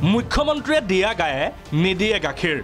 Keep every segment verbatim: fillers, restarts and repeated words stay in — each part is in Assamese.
মুখ্যমন্ত্ৰীয়ে দিয়া গায়ে নিদিয়ে গাখীৰ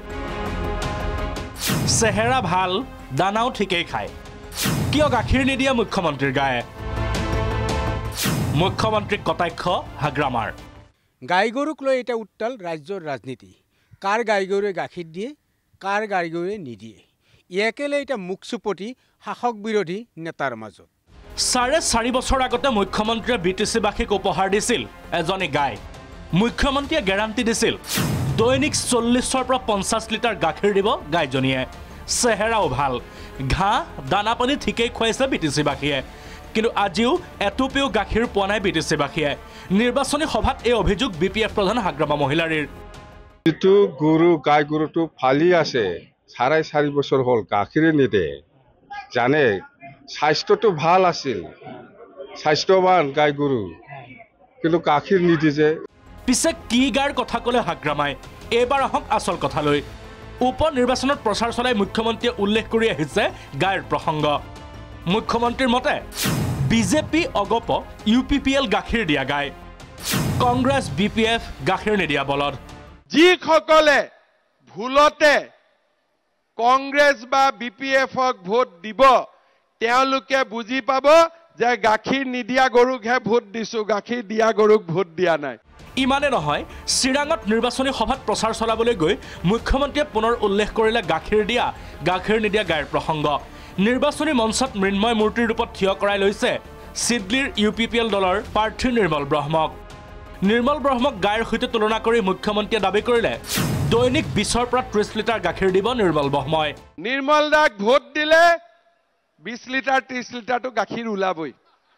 চেহেৰা ভাল দানাও ঠিকেই খায় কিয় গাখীৰ নিদিয়ে মুখ্যমন্ত্ৰীৰ গায়ে মুখ্যমন্ত্ৰীক কটাক্ষ হাগ্ৰামাৰ গাই গৰুক লৈ এটা উত্তাল ৰাজ্যৰ ৰাজনীতি কাৰ গাই গৰুৱে গাখীৰ দিয়ে কাৰ গাই গৰুৱে নিদিয়ে ইয়াকে লৈ এটা মুখচুপতি শাসক বিৰোধী নেতাৰ মাজত চাৰে চাৰি বছৰ আগতে মুখ্যমন্ত্ৰীয়ে বিটিচিবাসীক উপহাৰ দিছিল এজনী গাই মুখ্যমন্ত্ৰীয়ে গ্যাৰান্টি দিছিল দৈনিক চল্লিছৰ পৰা পঞ্চাছ লিটাৰ গাখীৰ দিব গাইজনীয়ে চেহেৰাও ভাল ঘাঁহ দানা পানী ঠিকেই খুৱাইছে বিটিচিবাসীয়ে কিন্তু আজিও এটুপিও গাখীৰ পোৱা নাই বিটিচিবাসীয়ে নিৰ্বাচনী সভাত এই অভিযোগ বিপিএফ প্ৰধান হাগ্ৰামা মহিলাৰীৰ যিটো গৰু গাই গৰুটো ফালি আছে চাৰে চাৰি বছৰ হ'ল গাখীৰ নিদে জানে স্বাস্থ্যটো ভাল আছিল স্বাস্থ্যৱান গাই গৰু কিন্তু গাখীৰ নিদিয়ে পিছে কি গাৰ কথা ক'লে হাগ্ৰামাই এইবাৰ আহক আচল কথালৈ উপ নিৰ্বাচনত প্ৰচাৰ চলাই মুখ্যমন্ত্ৰীয়ে উল্লেখ কৰি আহিছে গাইৰ প্ৰসংগ মুখ্যমন্ত্ৰীৰ মতে BJP AGP U P P L গাখীৰ দিয়া গাই কংগ্ৰেছ বি পি এফ গাখীৰ নিদিয়া বলদ যিসকলে ভুলতে কংগ্ৰেছ বা বি পি এফক ভোট দিব তেওঁলোকে বুজি পাব যে গাখীৰ নিদিয়া গৰুকহে ভোট দিছো গাখীৰ দিয়া গৰুক ভোট দিয়া নাই ইমানে নহয় চিৰাঙত নিৰ্বাচনী সভাত প্ৰচাৰ চলাবলৈ গৈ মুখ্যমন্ত্ৰীয়ে পুনৰ উল্লেখ কৰিলে গাখীৰ দিয়া গাখীৰ নিদিয়া গাইৰ প্ৰসংগ নিৰ্বাচনী মঞ্চত মৃন্ময় মূৰ্তিৰ ৰূপত থিয় কৰাই লৈছে চিডলিৰ ইউ পি পি এল দলৰ প্ৰাৰ্থী নিৰ্মল ব্ৰহ্মক নিৰ্মল ব্ৰহ্মক গাইৰ সৈতে তুলনা কৰি মুখ্যমন্ত্ৰীয়ে দাবী কৰিলে দৈনিক বিছৰ পৰা ত্ৰিছ লিটাৰ গাখীৰ দিব নিৰ্মল ব্ৰহ্মই নিৰ্মল দাক ভোট দিলে বিছ লিটাৰ ত্ৰিছ লিটাৰটো গাখীৰ ওলাবই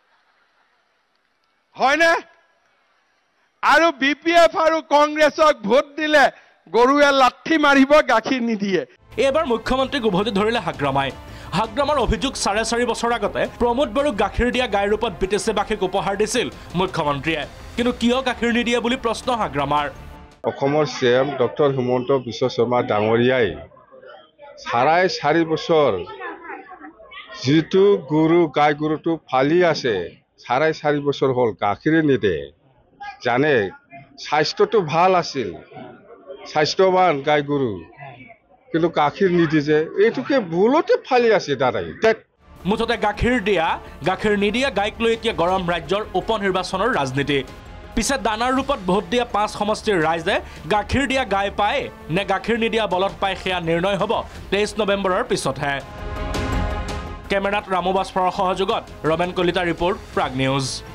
হয়নে আৰু বি পি এফ আৰু কংগ্ৰেছক ভোট দিলে গৰুৱে লাঠি মাৰিব গাখীৰ নিদিয়ে এইবাৰ মুখ্যমন্ত্ৰীক উভতি ধৰিলে হাগ্ৰামাই হাগ্ৰামাৰ অভিযোগ চাৰে চাৰি বছৰ আগতে প্ৰমোদ বড়োক গাখীৰ দিয়া গাইৰ ৰূপত বিটিচিবাসীক উপহাৰ দিছিল মুখ্যমন্ত্ৰীয়ে কিন্তু কিয় গাখীৰ নিদিয়ে বুলি প্ৰশ্ন হাগ্ৰামাৰ অসমৰ C M doctor Himanta Biswa Sarma ডাঙৰীয়াই চাৰে চাৰি বছৰ যিটো গৰু গাই গৰুটো ফালি আছে চাৰে চাৰি বছৰ হ'ল গাখীৰ নিদে জানে স্বাস্থ্যটো ভাল আছিল স্বাস্থ্যৱান গাই গৰু কিন্তু গাখীৰ নিদিয়ে এইটোকে ভুলতে ফালি আছে দাদাই মুঠতে গাখীৰ দিয়া গাখীৰ নিদিয়া গাইক লৈ এতিয়া গৰম ৰাজ্যৰ উপ নিৰ্বাচনৰ ৰাজনীতি পিছে দানাৰ ৰূপত ভোট দিয়া পাঁচ সমষ্টিৰ ৰাইজে গাখীৰ দিয়া গাই পায় নে গাখীৰ নিদিয়া বলদ পায় সেয়া নিৰ্ণয় হ'ব তেইছ নৱেম্বৰৰ পিছতহে কেমেৰাত ৰামু বাস্পৰৰ সহযোগত ৰমেন কলিতা ৰিপৰ্ট প্ৰাগ নিউজ।